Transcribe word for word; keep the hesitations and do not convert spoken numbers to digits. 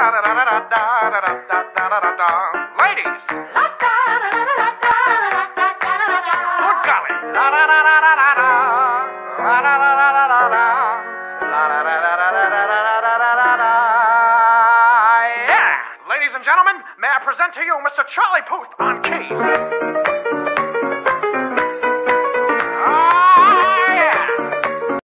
Ladies. Good golly. Yeah. Ladies and gentlemen, may I present to you Mister Charlie Puth on keys.